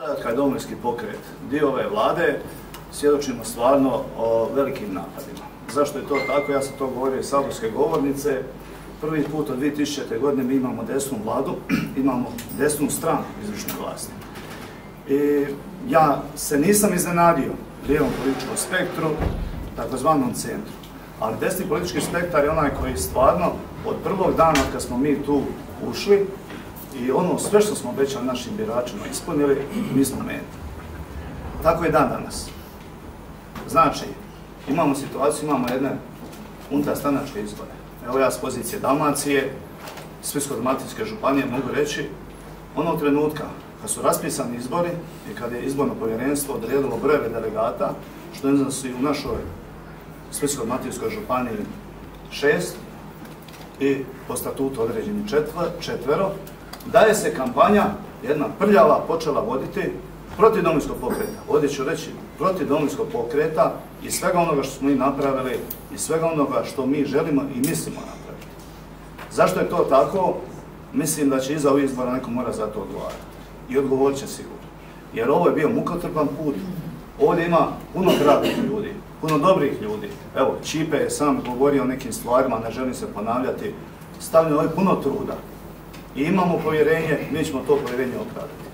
Sada, kad je Domovinski pokret dio ove Vlade, svjedočimo stvarno o velikim napadima. Zašto je to tako? Ja sam to govorio iz saborske govornice. Prvi put od 2000. godine mi imamo desnu Vladu, imamo desnu stranu izvršne vlasti. I ja se nisam iznenadio lijevom političkom spektru, takozvanom centru. Ali desni politički spektar je onaj koji stvarno od prvog dana kad smo mi tu ušli i ono sve što smo obećali našim biračima ispunili, mi smo meta. Tako je dan danas. Znači, imamo situaciju, imamo jedne unutarstranačke izbore. Evo ja s pozicije Dalmacije, Splitsko-dalmatinske županije mogu reći, onog trenutka kad su raspisani izbori i kad je izborno povjerenstvo odredilo brojeve delegata, što je iznosi u našoj Splitsko-dalmatinskoj županiji 6 i po statutu određeni četvero, da je se kampanja, jedna prljava, počela voditi protiv Domovinskog pokreta. Ovdje ću reći protiv Domovinskog pokreta i svega onoga što smo mi napravili i svega onoga što mi želimo i mislimo napraviti. Zašto je to tako? Mislim da će iza ovih izbora neko mora za to odgovarati. I odgovorit će sigurno. Jer ovo je bio mukotrpan put. Ovdje ima puno hrabih ljudi, puno dobrih ljudi. Evo, Čipe je sam govorio o nekim stvarima, ne želim se ponavljati. Stavljeno je puno truda. I imamo povjerenje, mi ćemo to povjerenje opravdati.